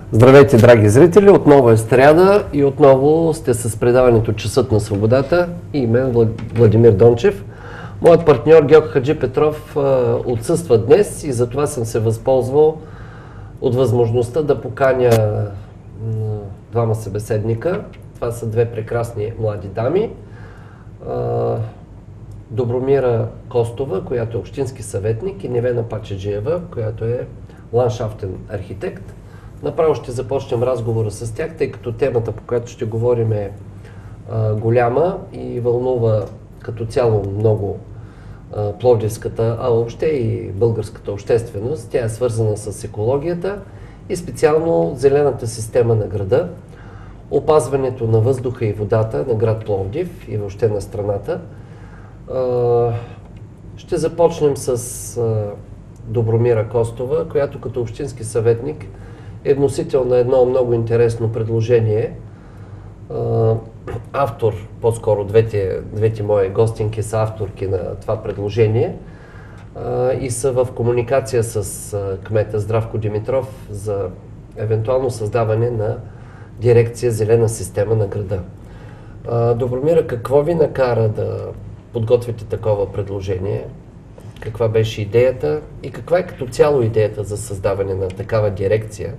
Здравейте, драги зрители! Отново е сряда и отново сте с предаването Часът на свободата и мен Владимир Дончев. Моят партньор Георг Хаджи Петров отсъства днес и затова съм се възползвал от възможността да поканя двама събеседника. Това са две прекрасни млади дами. Добромира Костова, която е общински съветник, и Невена Пачеджиева, която е ландшафтен архитект. Направо ще започнем разговора с тях, тъй като темата, по която ще говорим, е голяма и вълнува като цяло много пловдивската, а въобще и българската общественост. Тя е свързана с екологията и специално зелената система на града, опазването на въздуха и водата на град Пловдив и въобще на страната. Ще започнем с Добромира Костова, която като общински съветник е вносител на едно много интересно предложение. Автор, по-скоро двете мои гостинки са авторки на това предложение и са в комуникация с кмета Здравко Димитров за евентуално създаване на дирекция Зелена система на града. Добромира, какво ви накара да подготвите такова предложение? Каква беше идеята и каква е като цяло идеята за създаване на такава дирекция?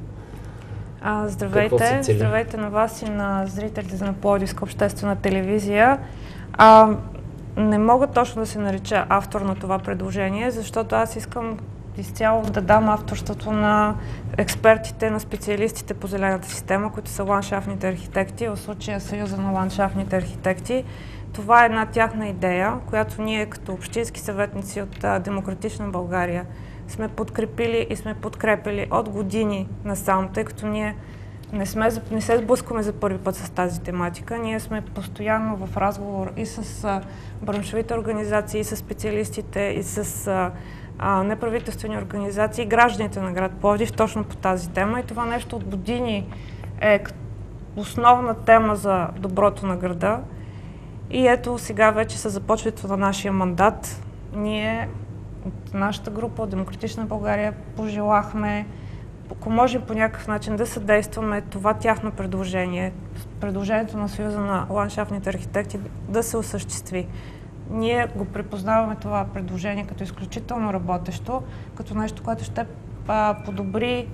Здравейте на вас и на зрителите на Пловдивска обществена телевизия. Не мога точно да се нарича автор на това предложение, защото аз искам изцяло да дам авторството на експертите, на специалистите по зелената система, които са ландшафтните архитекти, в случая Съюза на ландшафтните архитекти. Това е една тяхна идея, която ние като общински съветници от Демократична България сме подкрепили и сме подкрепили от години насам, тъй като ние не се сблъскваме за първи път с тази тематика. Ние сме постоянно в разговор и с браншовите организации, и с специалистите, и с неправителствени организации, и гражданите на град Пловдив точно по тази тема. И това нещо от години е основна тема за доброто на града. И ето сега вече със започването на нашия мандат, ние от нашата група, от Демократична България, пожелахме, ако можем по някакъв начин да съдействаме това тяхно предложение, предложението на Съюза на ландшафтните архитекти да се осъществи. Ние го препознаваме това предложение като изключително работещо, като нещо, което ще подобри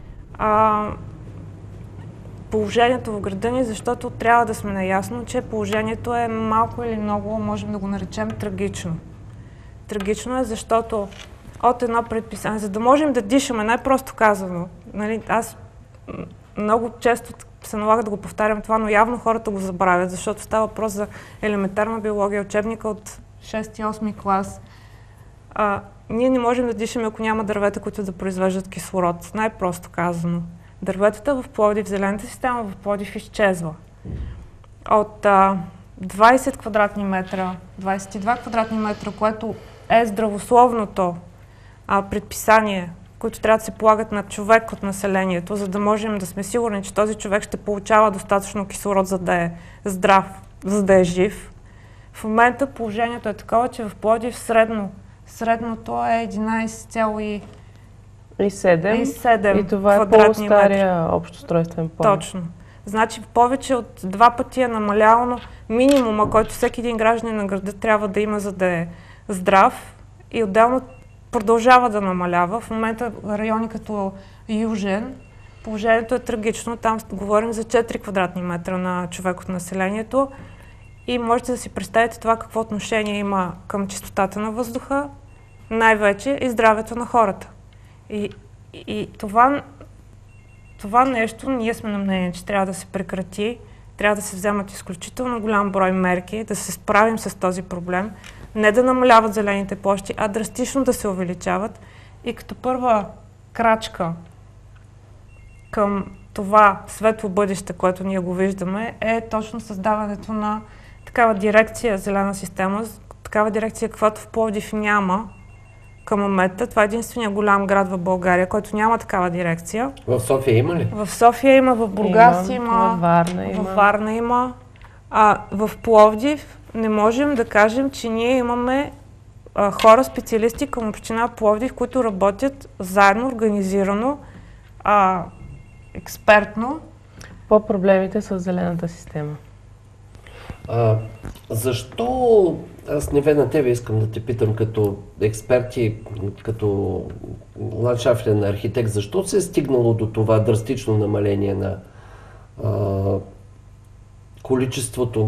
положението в града ни, защото трябва да сме наясно, че положението е малко или много, можем да го наречем трагично. Трагично е, защото от едно предписание, за да можем да дишаме, най-просто казано, нали, аз много често се налага да го повтарям това, но явно хората го забравят, защото става въпрос за елементарна биология, учебника от 6-8 клас. Ние не можем да дишаме, ако няма дървета, които да произвеждат кислород. Най-просто казано. Дърветата в Пловдив, зелената система в Пловдив изчезва. От 20 квадратни метра, 22 квадратни метра, което е здравословното предписание, които трябва да се полагат на човек от населението, за да можем да сме сигурни, че този човек ще получава достатъчно кислород, за да е здрав, за да е жив. В момента положението е такова, че в Пловдив средното е 11,7 и това е по-стария общоустройствен план. Точно. Значи повече от 2 пъти е намаляло минимума, който всеки един гражданин на града трябва да има, за да е здрав, и отделно продължава да намалява. В момента райони като Южен, положението е трагично. Там говорим за 4 квадратни метра на човек от населението и можете да си представите това какво отношение има към чистотата на въздуха, най-вече и здравето на хората. И това нещо ние сме на мнение, че трябва да се прекрати, трябва да се вземат изключително голям брой мерки, да се справим с този проблем, не да намаляват зелените площи, а драстично да се увеличават. И като първа крачка към това светло бъдеще, което ние го виждаме, е точно създаването на такава дирекция зелена система, такава дирекция, каквато в Пловдив няма към момента. Това е единствения голям град в България, който няма такава дирекция. В София има ли? В София има, в Бургас има, във Варна има. В Пловдив не можем да кажем, че ние имаме хора, специалисти към община Пловдив, които работят заедно, организирано експертно. По проблемите с зелената система. Защо, аз на тебе искам да те питам като експерт и като ландшафтен архитект, защо се е стигнало до това драстично намаление на количеството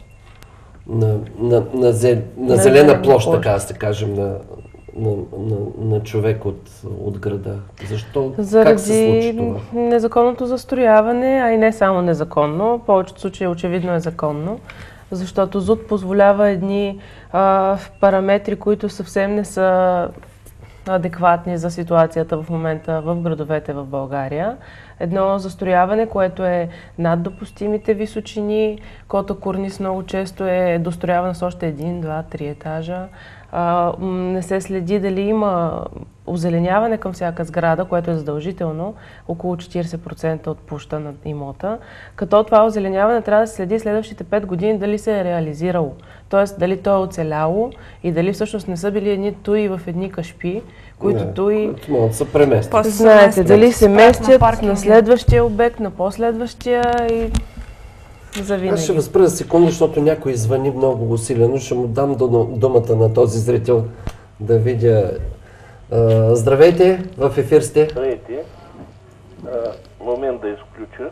на зелена площ, така да се кажем, на човек от града? Защо? Как се случи това? Заради незаконното застрояване, а и не само незаконно, в повечето случаи очевидно е законно, защото ЗУТ позволява едни параметри, които съвсем не са адекватни за ситуацията в момента в градовете в България. Едно застрояване, което е над допустимите височини, кота корнис много често е достроявана с още 1, 2, 3 етажа. Не се следи дали има озеленяване към всяка сграда, което е задължително, около 40% от площта на имота. Като това озеленяване трябва да се следи следващите 5 години дали се е реализирало. Тоест дали то е оцеляло и дали всъщност не са били едни туи в едни кашпи, които туи... Могат да се преместят. Знаете, дали се местят на следващия обект, на последващия и... завинаги. Аз ще възпра за секунда, защото някой звъни много усилено. Ще му дам думата на този зрител да видя. Здравейте, в ефир сте. Здравейте. Момент да изключа.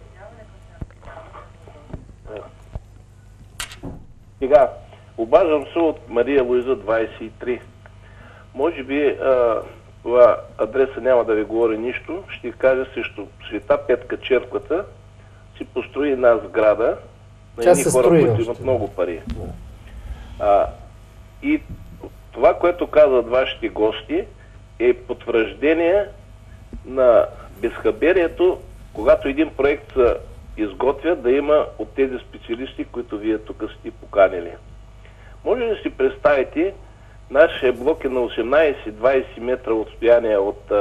Сега, обаждам се от Мария Луиза 23. Може би това адреса няма да ви говори нищо. Ще ви кажа също. Света Петка черквата си построи една сграда на едни хора, които имат много пари. И това, което казват вашите гости, е потвърждение на безхаберието, когато един проект се изготвя, да има от тези специалисти, които вие тук сте поканили. Може да си представите, нашия блок е на 18-20 метра отстояние от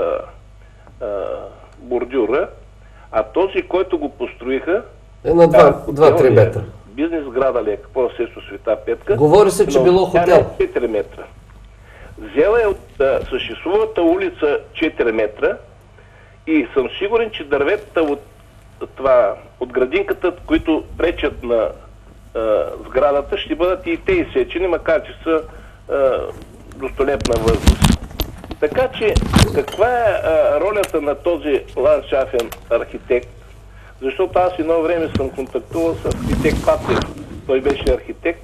бордюра, а този, който го построиха, е на 2-3 метра. Бизнес сграда ли е, какво е също Света Петка? Говори се, че било хотел. 4 метра. Взела е от съществувата улица 4 метра и съм сигурен, че дърветата от градинката, които пречат на сградата, ще бъдат и те изсечени, макар че са до столетна възраст. Така че, каква е ролята на този ландшафтен архитект? Защото аз едно време съм контактувал с архитект Пацев. Той беше архитект.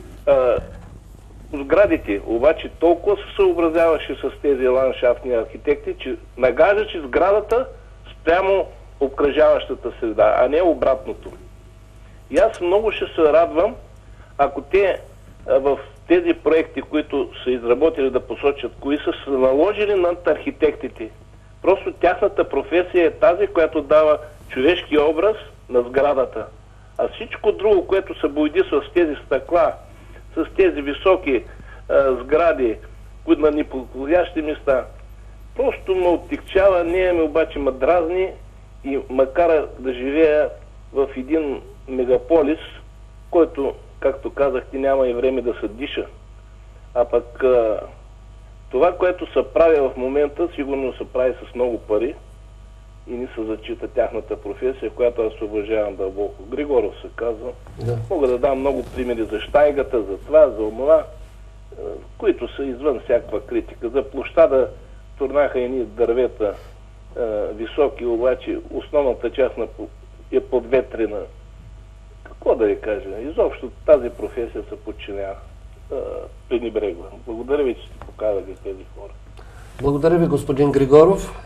Сградите, обаче толкова се съобразяваше с тези ландшафтни архитекти, че нагаждаше сградата спрямо обкръжаващата среда, а не обратното. И аз много ще се радвам, ако те в тези проекти, които са изработили, да посочат кои са наложили над архитектите. Просто тяхната професия е тази, която дава човешки образ на сградата. А всичко друго, което се бойдисва с тези стъкла, с тези високи сгради, които на неподходящи места, просто ме оттикчава, не ме обаче ме дразни и макар да живея в един мегаполис, който, както казахте, няма и време да се диша. А пък това, което се прави в момента, сигурно се прави с много пари и не се зачита тяхната професия, която аз уважавам дълбоко. Григоров се казва. Да. Мога да дам много примери за щайгата, за това, за онова, които са извън всякаква критика. За площада турнаха едни дървета високи, обаче основната част е подветрена. Какво да ви кажа? Изобщо тази професия се подчинява. Пренебрегва. Благодаря ви, че сте показали тези хора. Благодаря ви, господин Григоров.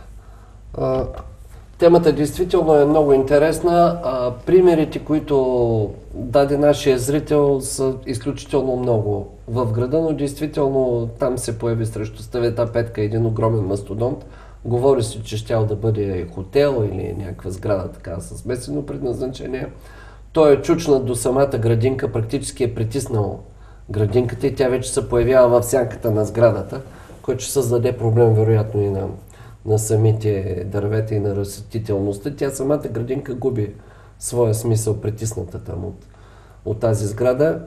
Темата действително е много интересна. Примерите, които даде нашия зрител, са изключително много в града, но действително там се появи срещу Света Петка един огромен мастодонт. Говори се, че щял да бъде хотел или някаква сграда така с смесено предназначение. Той е чучнат до самата градинка, практически е притиснал градинката и тя вече се появява в сянката на сградата, което ще създаде проблем вероятно и на самите дървета и на растителността. Тя самата градинка губи своя смисъл, притисната там от тази сграда.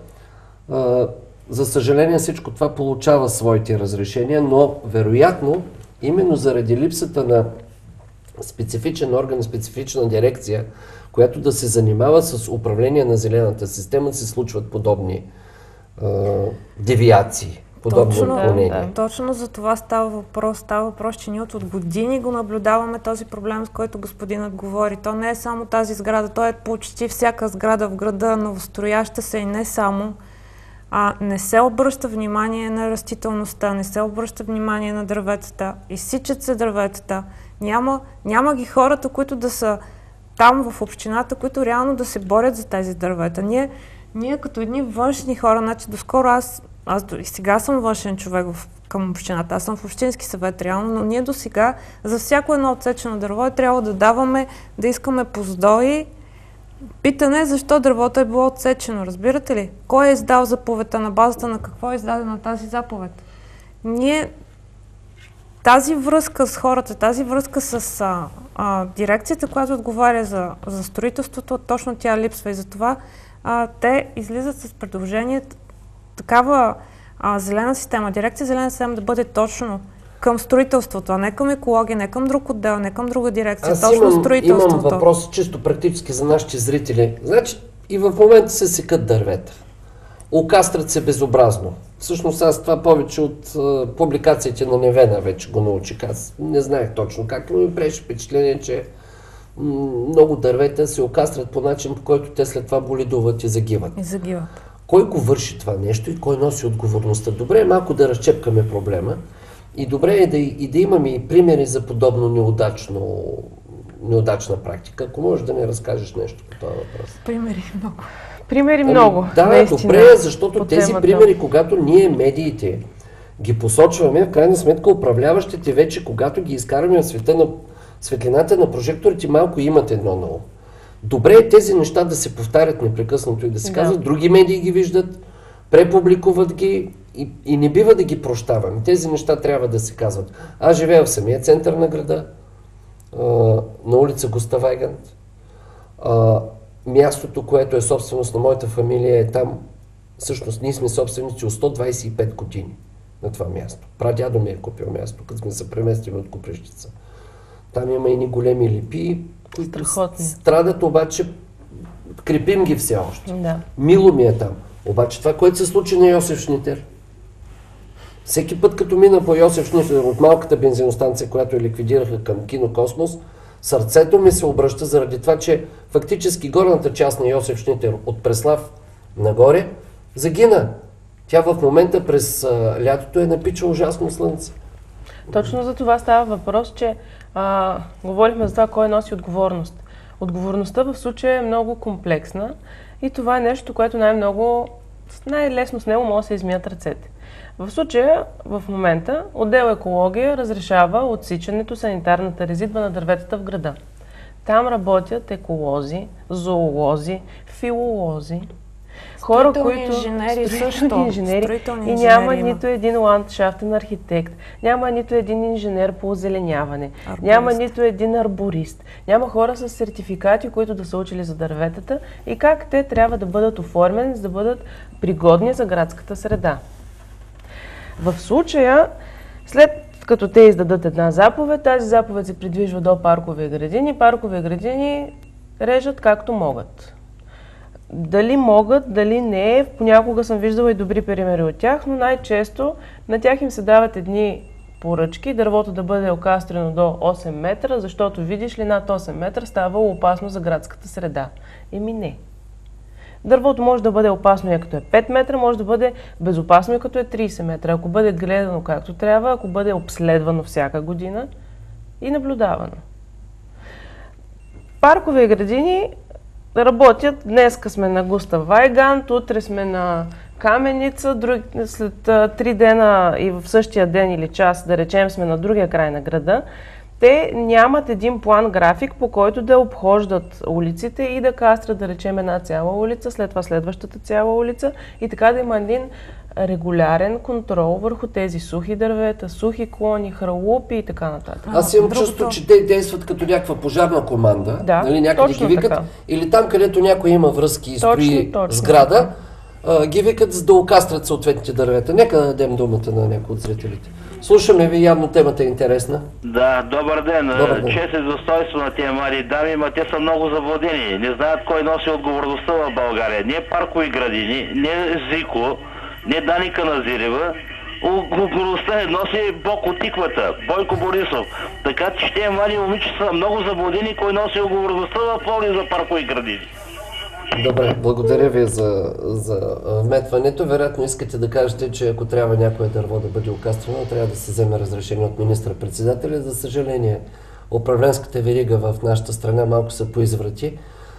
За съжаление всичко това получава своите разрешения, но вероятно именно заради липсата на специфичен орган и специфична дирекция, която да се занимава с управление на зелената система, се случват подобни девиации, подобни отклонения. Точно за това става въпрос. Става въпрос, че ние от години го наблюдаваме този проблем, с който господинът говори. То не е само тази сграда, то е почти всяка сграда в града, новострояща се и не само. Не се обръща внимание на растителността, не се обръща внимание на дърветата, изсичат се дърветата. Няма ги хората, които да са там в общината, които реално да се борят за тези дървета. Ние като едни външни хора, значи доскоро аз и сега съм външен човек към общината, аз съм в общински съвет реално, но ние до сега за всяко едно отсечено дърво трябва да искаме поздои, питане защо дървото е било отсечено, разбирате ли? Кой е издал заповедта, на базата на какво е издадена тази заповед? Тази връзка с хората, тази връзка с дирекцията, която отговаря за строителството, точно тя липсва и затова те излизат с предложение такава зелена система, дирекция зелена система да бъде точно към строителството, а не към екология, не към друг отдел, не към друга дирекция, точно строителството. Имам въпрос чисто практически за нашите зрители. Значи и в момента се секат дървета. Окастрят се безобразно. Всъщност аз това повече от публикациите на Невена вече го научих. Аз не знаех точно как, но ми беше впечатление, че много дървета се окастрят по начин, по който те след това боледуват и загиват. Кой го върши това нещо и кой носи отговорността? Добре е малко да разчепкаме проблема и добре е да имаме и примери за подобно неудачна практика. Ако можеш да ми разкажеш нещо по този въпрос. Примери много. Да, наистина, добре, защото тези примери, когато ние медиите ги посочваме, в крайна сметка управляващите вече, когато ги изкараме в светлината на прожекторите, малко имат едно на ум. Добре е тези неща да се повтарят непрекъснато и да се казват, други медии ги виждат, препубликуват ги и не бива да ги прощаваме. Тези неща трябва да се казват. Аз живея в самия център на града, на улица Густав Айгант. Мястото, което е собственост на моята фамилия е там. Всъщност ние сме собственици от 125 години на това място. Прадядо ми е купил място, като сме се преместили от Копривщица. Там има едни големи липи, които страдат, обаче крепим ги все още. Да. Мило ми е там. Обаче това, което се случи на Йосиф Шнитер, всеки път като мина по Йосиф Шнитер от малката бензиностанция, която я ликвидираха към Кино Космос, сърцето ми се обръща заради това, че фактически горната част на Йосиф Шнитер от Преслав нагоре загина. Тя в момента през лятото е напича ужасно слънце. Точно за това става въпрос, че говорихме за това кой носи отговорност. Отговорността в случая е много комплексна и това е нещо, което най-лесно с него може да се измият ръцете. В случая, в момента, отдел екология разрешава отсичането, санитарната резидба на дърветата в града. Там работят еколози, зоолози, филолози, хора, които строителни инженери и няма нито един ландшафтен архитект, няма нито един инженер по озеленяване, няма нито един арборист, няма хора с сертификати, които да са учили за дърветата и как те трябва да бъдат оформени, за да бъдат пригодни за градската среда. В случая, след като те издадат една заповед, тази заповед се придвижва до паркови градини. Паркови градини режат както могат. Дали могат, дали не, понякога съм виждала и добри примери от тях, но най-често на тях им се дават едни поръчки, дървото да бъде окастрено до 8 метра, защото видиш ли над 8 метра става опасно за градската среда. Не. Дървото може да бъде опасно и като е 5 метра, може да бъде безопасно и като е 30 метра, ако бъде гледано както трябва, ако бъде обследвано всяка година и наблюдавано. Паркови градини работят, днеска сме на Густав Айгант, утре сме на Каменица, след 3 дена и в същия ден или час, да речем, сме на другия край на града. Те нямат един план график, по който да обхождат улиците и да кастрат, да речем, една цяла улица, след това следващата цяла улица и така да има един регулярен контрол върху тези сухи дървета, сухи клони, хралупи и така нататък. Аз имам чувство, че те действат като някаква пожарна команда, да, някъде ги викат, така. Или там, където някой има връзки и строи сграда, ги викат за да окастрят съответните дървета. Нека да дадем думата на някой от зрителите. Слушаме ви, явно темата е интересна. Да, добър ден. Добър ден. Чест и достоинство на тези млади дами, но те са много заблудени. Не знаят кой носи отговорността в България. Не паркови градини, не ЗИКО, не Дани Каназирева. Отговорността не носи Бог от тиквата, Бойко Борисов. Така че тези млади момичета са много заблудени кой носи отговорността в Пловдив за паркови градини. Добре, благодаря ви за вметването. Вероятно искате да кажете, че ако трябва някое дърво да бъде окаствано, трябва да се вземе разрешение от министър-председателя. За съжаление, управленската верига в нашата страна малко се поизврати,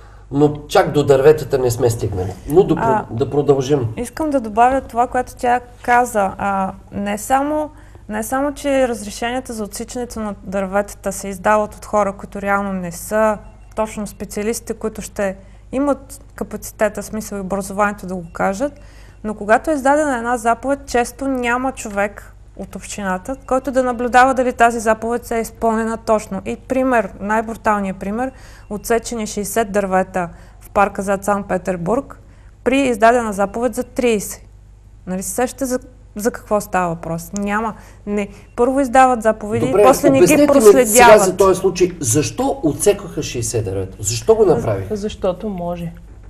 но чак до дърветата не сме стигнали. Но да продължим. Искам да добавя това, което тя каза. Не само, че разрешенията за отсичането на дърветата се издават от хора, които реално не са точно специалистите, които ще имат капацитета, смисъл и образованието да го кажат, но когато е издадена една заповед, често няма човек от общината, който да наблюдава дали тази заповед се е изпълнена точно. И пример, най-бруталният пример, отсечени 60 дървета в парка зад Санкт-Петербург при издадена заповед за 30. Нали се сещате за какво става въпрос? Няма. Не. Първо издават заповеди, добре, после не ги проследяват. Добре, сега за този случай, защо отсекаха 60 дървета? Защо го направиха? Защото може.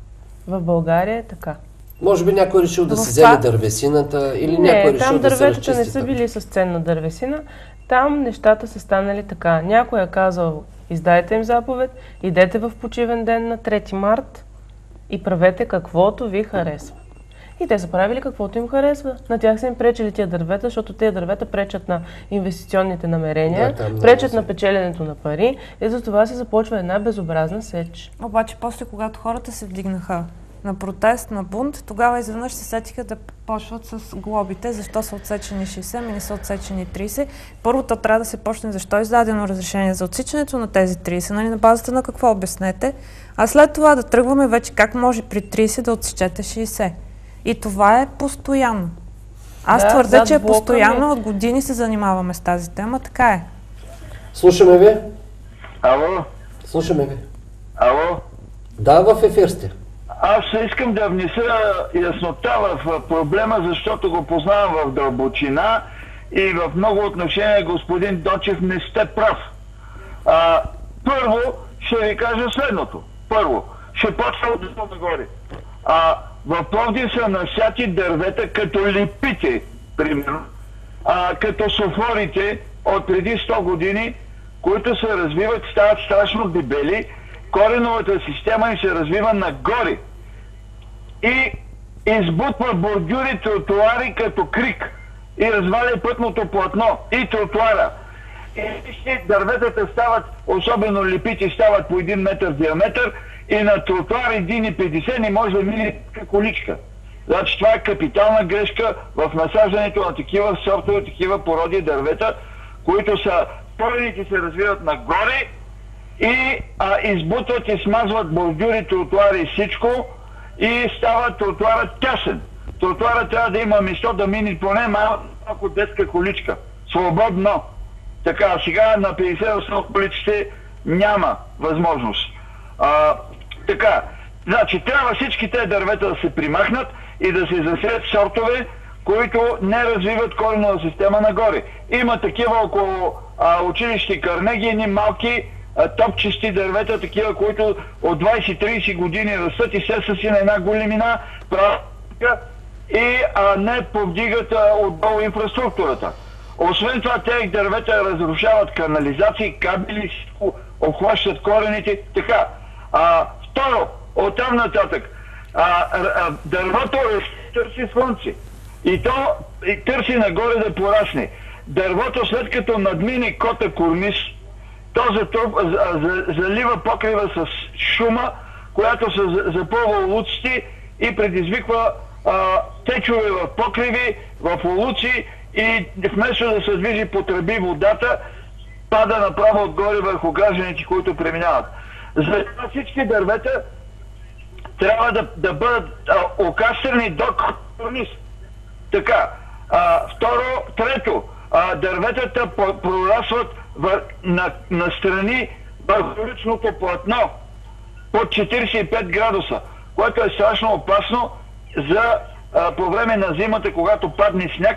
В България е така. Може би някой решил да си вземе дървесината или някой решил да се разчисти. Там дърветата не са били с ценна дървесина. Там нещата са станали така. Някой е казал, издайте им заповед, идете в почивен ден на 3 март и правете каквото ви харесва. И те са правили каквото им харесва. На тях са им пречили тия дървета, защото тия дървета пречат на инвестиционните намерения, пречат на печеленето на пари и за това се започва една безобразна сеч. Обаче после, когато хората се вдигнаха на протест, на бунт, тогава изведнъж се сетиха да почват с глобите, защо са отсечени 60, не са отсечени 30. Първото трябва да се почне защо е издадено разрешение за отсичането на тези 30, нали, на базата на какво обяснете, а след това да тръгваме вече как може при 30 да отсечете 60. И това е постоянно. Аз твърдя, че постоянно от години се занимаваме с тази тема, така е. Слушаме ви. Ало? Слушаме ви. Ало? Да, в ефир сте. Аз искам да внеса яснота в проблема, защото го познавам в дълбочина и в много отношения, господин Дочев, не сте прав. Първо ще ви кажа следното. Първо, ще почна от нагоре. В Пловдив са насяти дървета като липите, примерно, като софорите от преди 100 години, които се развиват, стават страшно дебели, кореновата система им се развива нагоре и избутва бордюри, тротуари като крик и разваля пътното платно и тротуара. И дърветата стават, особено липите, стават по 1 метър диаметър и на тротуар 1,50 не може да мине количка. Значи това е капитална грешка в насаждането на такива сортове, такива породи дървета, които са, корените се развиват нагоре и избутват и смазват бордюри, тротуари и всичко и става тротуарът тясен. Тротуарът трябва да има место да мине поне малко детска количка. Свободно. Така, сега на 50 количките няма възможност. Така, значи трябва всички тези дървета да се примахнат и да се засеят сортове, които не развиват коренова система нагоре. Има такива около училище Карнеги, едни малки топчести дървета, такива, които от 20-30 години растат и се са си на една големина и не повдигат отдолу инфраструктурата. Освен това, тези дървета разрушават канализации, кабели, всичко, обхващат корените. Така. Второ, оттам нататък, дървото търси слънце и то търси нагоре да порасне. Дървото, след като надмине кота кормис, то залива покрива с шума, която се запълва улуците и предизвиква течове в покриви, в улуци и вместо да се движи по тръби водата, пада направо отгоре върху гражданите, които преминават. За това всички дървета трябва да бъдат окастрени до кормис. Така. Трето, дърветата прорасват на страни върху уличното платно под 45 градуса, което е страшно опасно по време на зимата, когато падне сняг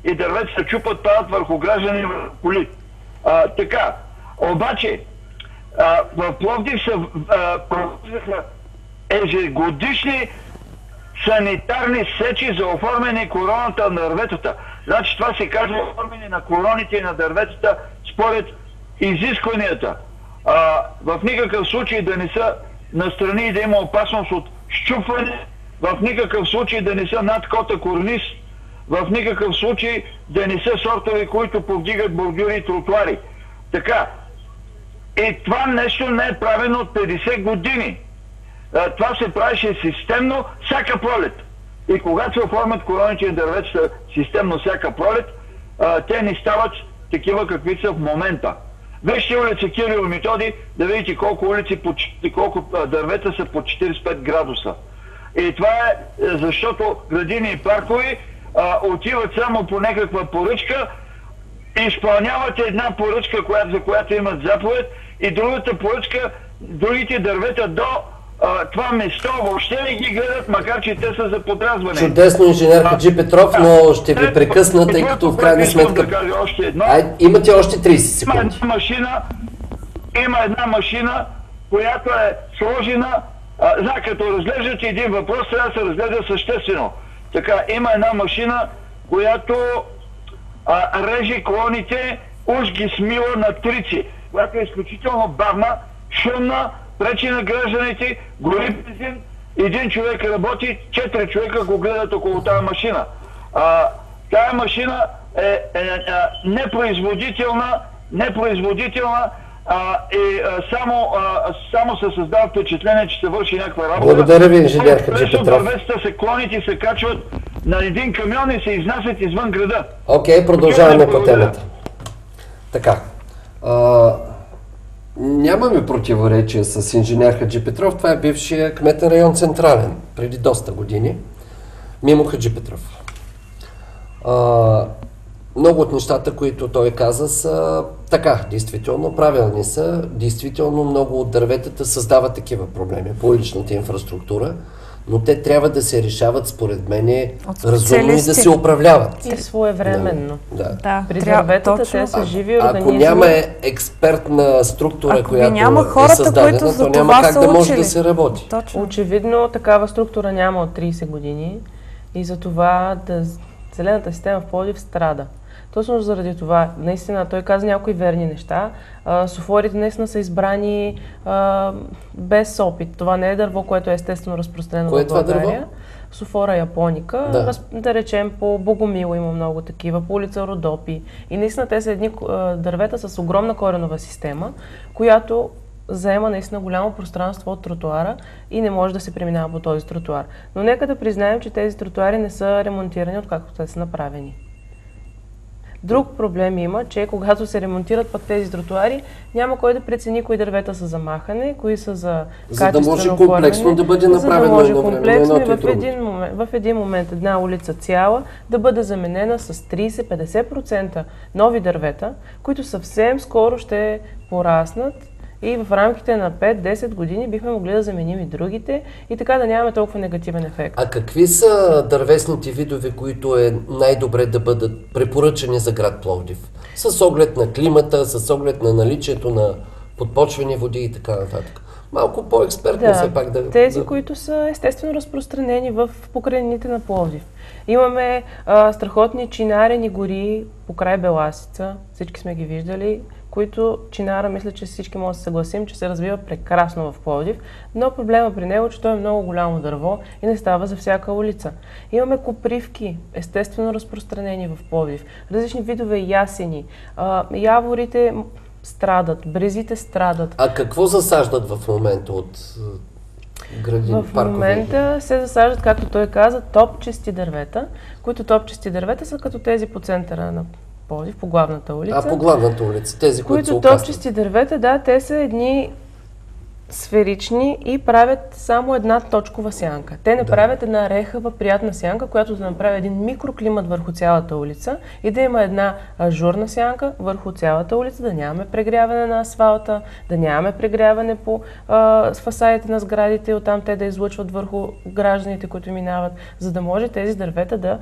и дърветата чупат, падат върху граждани и върху коли. Така, обаче в Пловдив се провеждаха ежегодишни санитарни сечи за оформяне короната на дърветата. Значи това се казва оформяне на короните на дърветата според изискванията. В никакъв случай да не са настрани и да има опасност от щупване, в никакъв случай да не са над кота корниз, в никакъв случай да не са сортове, които повдигат бордюри и тротуари. Така. И това нещо не е правено от 50 години. Това се правеше системно всяка пролет. И когато се оформят короните на дърветата системно всяка пролет, те не стават такива какви са в момента. Вижте улица Кирил и Методи, да видите колко улици, колко дървета са по 45 градуса. И това е защото градини и паркови отиват само по някаква поръчка, изпълняват една поръчка, за която имат заповед, и другата поръчка, другите дървета до това место въобще не ги гледат, макар че те са за подразване. Чудесно, инженер Хаджи Петров, но ще ви прекъсна, тъй като в крайна сметка... Имате още 30 секунди. Има една машина, която е сложена, като разглеждате един въпрос, трябва да се разгледа съществено. Така, има една машина, която реже клоните, уж ги смила на трици, която е изключително бавна, шумна, пречи на гражданите, гори бензин, един човек работи, 4 човека го гледат около тази машина. Тая машина е непроизводителна и само се създава впечатление, че се върши някаква работа. Благодаря ви, инженер Хаджи Петров. Дърветата се клонят и се качват на един камион и се изнасят извън града. Окей, продължаваме по темата. Така. Нямаме противоречие с инженер Хаджи Петров. Това е бившия кметен район Централен, преди доста години. Мимо Хаджи Петров. Много от нещата, които той каза, са така, действително, правилни са. Действително много от дърветата създават такива проблеми по уличната инфраструктура, но те трябва да се решават, според мен, разумно и да се управляват. И своевременно. Да. При дърветата те са живи организми. Ако няма експертна структура, която няма хората, е създадена, които то няма как да може да се работи. Точно. Очевидно такава структура няма от 30 години и за това зелената система в Пловдив страда. Точно заради това, наистина, той каза някои верни неща. Софорите наистина са избрани без опит. Това не е дърво, което е естествено разпространено в България. Софора японика, да речем по Богомило има много такива, по улица Родопи. И наистина те са едни дървета с огромна коренова система, която заема наистина голямо пространство от тротуара и не може да се преминава по този тротуар. Но нека да признаем, че тези тротуари не са ремонтирани откакто те са направени. Друг проблем има, че когато се ремонтират пък тези тротуари, няма кой да прецени кои дървета са за махане, кои са за качествено оформяне. За да може комплексно да бъде направено едно време. В един момент една улица цяла да бъде заменена с 30-50% нови дървета, които съвсем скоро ще пораснат и в рамките на 5-10 години бихме могли да заменим и другите и така да нямаме толкова негативен ефект. А какви са дървесните видове, които е най-добре да бъдат препоръчани за град Пловдив? С оглед на климата, с оглед на наличието на подпочвени води и така нататък. Малко по-експертно все пак да... Тези, които са естествено разпространени в покрайнините на Пловдив. Имаме страхотни чинарени гори покрай Беласица, всички сме ги виждали, които чинара, мисля, че всички може да се съгласим, че се развива прекрасно в Пловдив, но проблема при него е, че той е много голямо дърво и не става за всяка улица. Имаме копривки, естествено разпространени в Пловдив, различни видове ясени, яворите страдат, брезите страдат. А какво засаждат в момента от градини, паркове? В момента се засаждат, както той каза, топчести дървета, които топчести дървета са като тези по центъра на Пловдив, по главната улица. По главната улица, тези, които са топчести дървета, те са едни сферични и правят само една точкова сянка. Те не правят една рехава, приятна сянка, която да направи един микроклимат върху цялата улица и да има една ажурна сянка върху цялата улица, да нямаме прегряване на асфалта, да нямаме прегряване по фасадите на сградите и оттам те да излъчват върху гражданите, които минават, за да може тези дървета да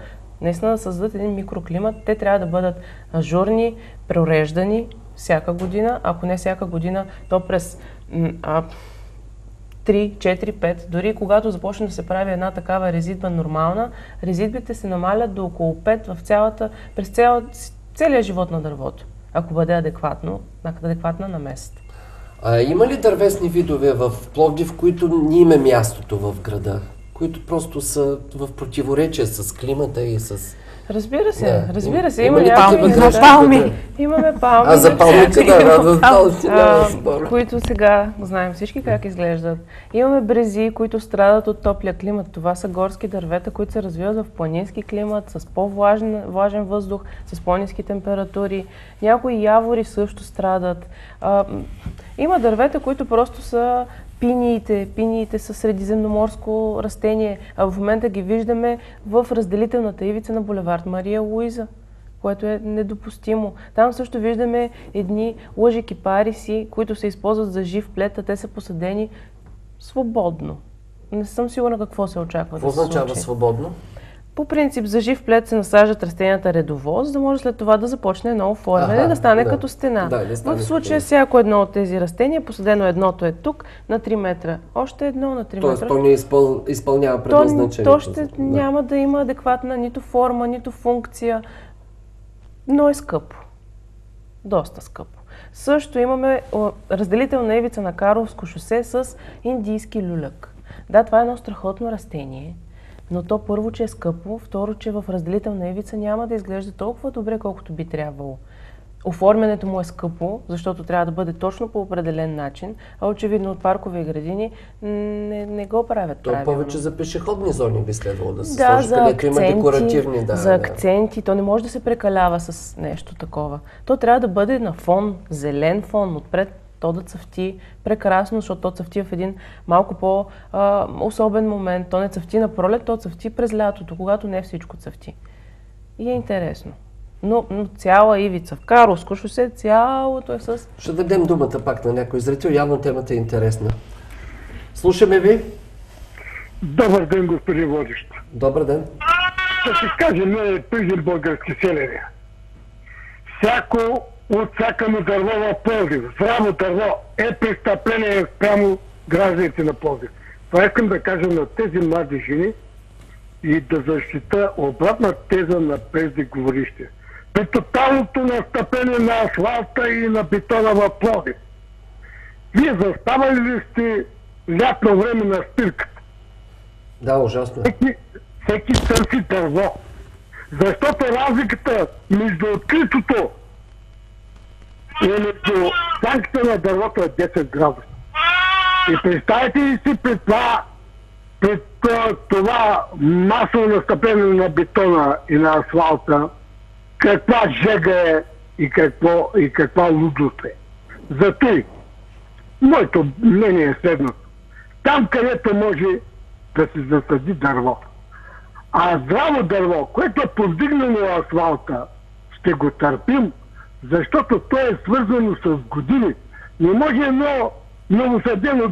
наистина да създадат един микроклимат. Те трябва да бъдат ажурни, преуреждани всяка година, ако не всяка година, то през 3, 4, 5, дори когато започне да се прави една такава резидба нормална, резидбите се намалят до около 5 през целия живот на дървото, ако бъде адекватна на местата. Има ли дървесни видове в Пловдив, които не има мястото в града, които просто са в противоречие с климата и с... Разбира се. Има палми. Имаме палми. За палмите, които сега знаем всички как изглеждат. Имаме брези, които страдат от топлия климат. Това са горски дървета, които се развиват в планински климат, с по-влажен въздух, с по-ниски температури. Някои явори също страдат. Има дървета, които просто са пиниите са средиземноморско растение, а в момента ги виждаме в разделителната ивица на булевард Мария Луиза, което е недопустимо. Там също виждаме едни лъжи кипариси, които се използват за жив плет, а те са посадени свободно. Не съм сигурна какво се очаква да се случи. Какво означава свободно? По принцип, за жив плет се насаждат растенията редово, за да може след това да започне ново оформяне, да стане като стена. В случая всяко едно от тези растения, посадено едното е тук, на 3 метра. Още едно на 3 метра. Тоест, то не изпълнява предназначението. То ще няма да има адекватна нито форма, нито функция, но е скъпо. Доста скъпо. Също имаме разделителна ивица на Карловско шосе с индийски люляк. Да, това е едно страхотно растение. Но то първо, че е скъпо, второ, че в разделителна ивица няма да изглежда толкова добре, колкото би трябвало. Оформянето му е скъпо, защото трябва да бъде точно по определен начин, а очевидно от паркови и градини не го правят правилно. То повече за пешеходни зони би следвало да се сложи, където има декоративни. За акценти, то не може да се прекалява с нещо такова. То трябва да бъде на фон, зелен фон, отпред то да цъфти прекрасно, защото то цъфти в един малко по-особен момент. То не цъфти на пролет, то цъфти през лятото, когато не всичко цъфти. И е интересно. Но цяла ивица в Карловско шосе, цялото е с... Ще дадем думата пак на някой зрител. Явно темата е интересна. Слушаме ви. Добър ден, господин водещ. Добър ден. Да си кажем, призим български селери. Всяко отсякано дърво в Пловдив, здраво дърво е престъпление спрямо гражданите на Пловдив. Това искам да кажа на тези млади жени и да защита обратна теза на преждеговорище. При тоталното настъпление на асфалта и на бетона в Пловдив, вие заставали ли сте лятно време на спирката? Да, ужасно. Всеки търси дърво. Защото разликата между откритото и между сянката на дървото е 10 градуса. И представете ли си пред това масово настъпление на бетона и на асфалта, каква жега е и каква лудост е. Зато моето мнение е следното. Там, където може да се засади дърво, а здраво дърво, което е повдигнало асфалта, ще го търпим, защото то е свързано с години. Не може едно новосъдено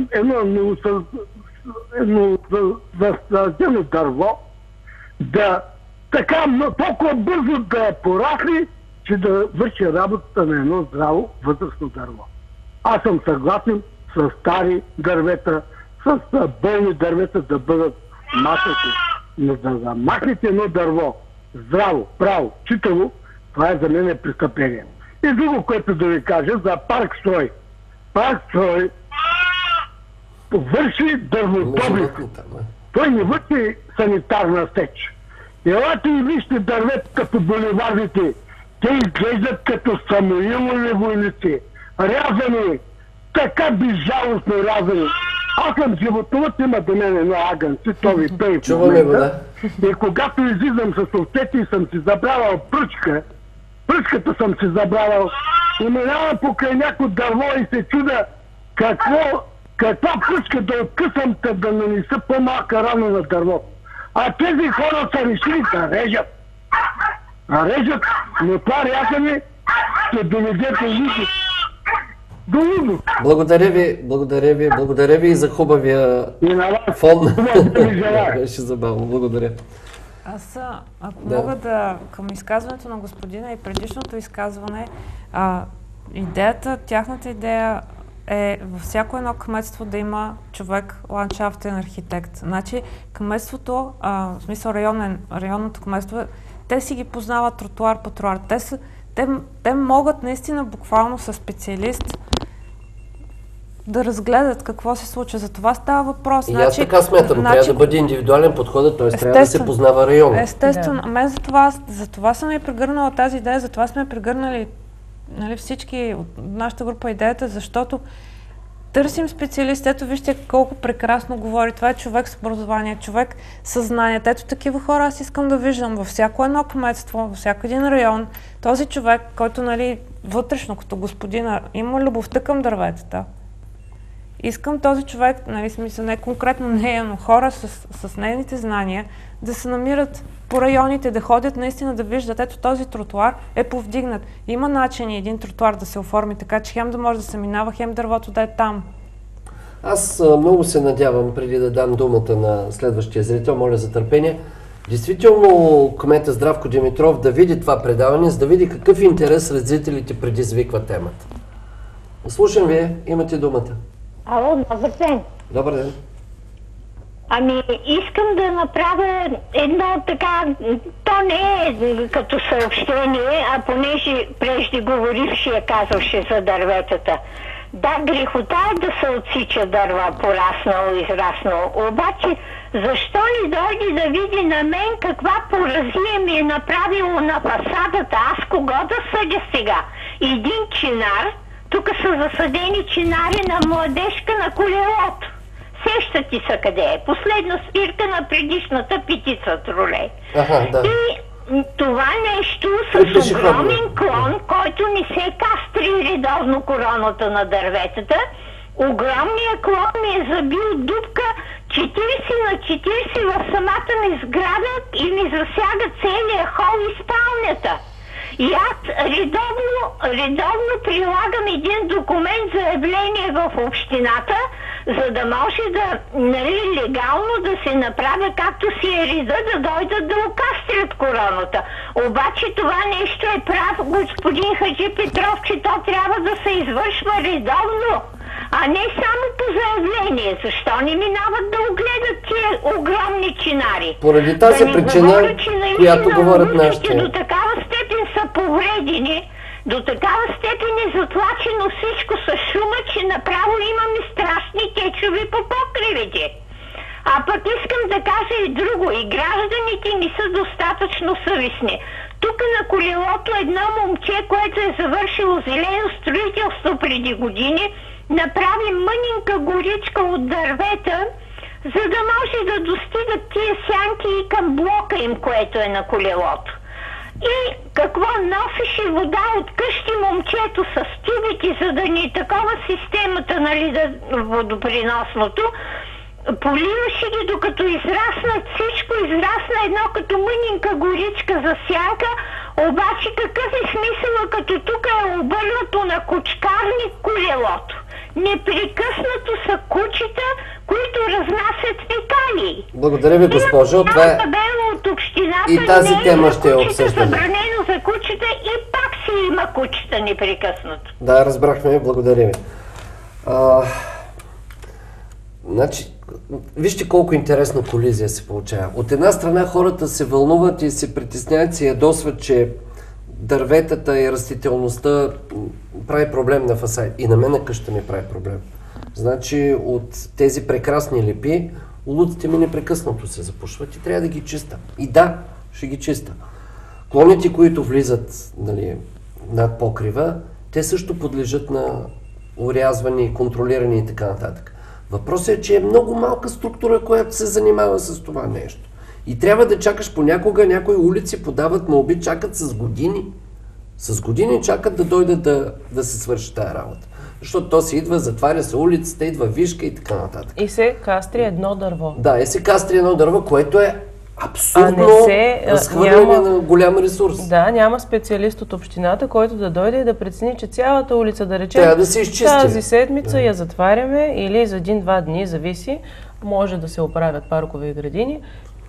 дърво да така толкова бързо да порасне, че да върши работата на едно здраво възрастно дърво. Аз съм съгласен с стари дървета, с болни дървета да бъдат махнати. Но да замахнете едно дърво здраво, право, читаво, това е за мен престъпление. И друго, което да ви кажа за Паркстрой. Паркстрой върши дърводобив. Той не върши санитарна сеч. Елате и вижте дърветата по булевардите. Те изглеждат като Самуилови войници. Рязани, така безжалостно рязани. Аз съм животовът, има до мен едно агънце, той чуваме го, да. И когато излизам с овцете и съм си забравял пръчката съм си забравял, и минавам покрай някой дърво и се чуда каква пръчка да откъсам, да нанеса по-малка рана на дърво. А тези хора са решили да режат. Режат, но това рязане ще доведе до лудост. Благодаря ви и за хубавия фон. Беше забавно, благодаря. Аз, ако мога да, към изказването на господина и предишното изказване, тяхната идея е във всяко едно кметство да има човек ландшафтен архитект. Значи кметството, в смисъл районното кметство, те си ги познават тротуар по тротуар. Те могат наистина буквално със специалист да разгледат какво се случва. За това става въпрос. И аз така смятам, трябва да бъде индивидуален подход, т.е. трябва да се познава района. Естествено. Мен за това съм и прегърнала тази идея, за това сме прегърнали всички от нашата група идеята, защото търсим специалист. Ето вижте колко прекрасно говори. Това е човек с образование, човек с знания. Ето такива хора аз искам да виждам във всяко едно кметство, във всяко един район. Този човек, който вътрешно като господина има любовта към дърветата. Искам този човек, смисъл не конкретно нея, но хора с нейните знания да се намират по районите, да ходят наистина да виждат. Ето този тротуар е повдигнат. Има начини един тротуар да се оформи така, че хем да може да се минава, хем дървото да е там. Аз много се надявам, преди да дам думата на следващия зрител, моля за търпение, действително кмета Здравко Димитров да види това предаване, за да види какъв интерес сред зрителите предизвиква темата. Слушам ви, имате думата. Ало, добър ден. Добър ден. Искам да направя едно така, то не е като съобщение, а понеже преждеговорившия казваше за дърветата. Да, грехота е да се отсича дърва, пораснало, израснало. Обаче, защо не дойде да види на мен каква поразия ми е направило на фасадата? Аз кого да съдя сега? Един чинар, тук са засадени чинари на младежка на колелото. Сещате се къде е. Последна спирка на предишната петица тролей. Да. И това нещо с огромен клон, който не се кастри редовно короната на дърветата, огромният клон ми е забил дупка 40 на 40 в самата ми сграда и ми засяга целия хол и спалнята. И аз редовно прилагам един документ заявление в общината, за да може да, легално да се направя както си е реда, да дойдат да окастрят короната. Обаче това нещо е прав господин Хаджи Петров, че то трябва да се извършва редовно, а не само по заявление. Защо не минават да огледат тия огромни чинари? Поради тази причина, която говорят нашите. До такава степен са повредени, до такава степен е затлачено всичко с шума, че направо имаме страшни течови по покривите. А пък искам да кажа и друго. И гражданите не са достатъчно съвестни. Тук на колелото едно момче, което е завършило зелено строителство преди години, направи мънинка горичка от дървета, за да може да достигат тия сянки и към блока им, което е на колелото. И какво носеше вода от къщи момчето с тюбите, за да ни такова системата, водоприносното, поливаше ги докато израснат всичко, израсна едно като мънинка горичка за сянка, обаче какъв е смисъл, като тук е обърнато на кучкарник колелото. Непрекъснато са кучета, които разнасят фекалии. Благодаря ви, госпожо. Това е... от общината, и тази тема ще обсъждаме. Забранено за кучета и пак си има кучета непрекъснато. Да, разбрахме. Благодаря ви. Значи, вижте колко интересна колизия се получава. От една страна хората се вълнуват и се притесняват, се ядосват, че дърветата и растителността прави проблем на фасади. И на мен на къща ми прави проблем. Значи от тези прекрасни лепи, улуците ми непрекъснато се запушват и трябва да ги чиста. И да, ще ги чиста. Клоните, които влизат над покрива, те също подлежат на орязване и контролиране и така нататък. Въпросът е, че е много малка структура, която се занимава с това нещо. И трябва да чакаш понякога, някои улици подават молби, чакат с години. С години чакат да дойдат да се свърши тая работа. Защото то се идва, затваря се улицата, идва вишка и така нататък. И се кастри едно дърво. Да, и се кастри едно дърво, което е абсурдно разхвърляне на голям ресурс. Да, няма специалист от общината, който да дойде и да прецени, че цялата улица, да речем, трябва да се изчисти. Тази седмица я затваряме или за 1-2 дни, зависи, може да се оправят паркове и градини.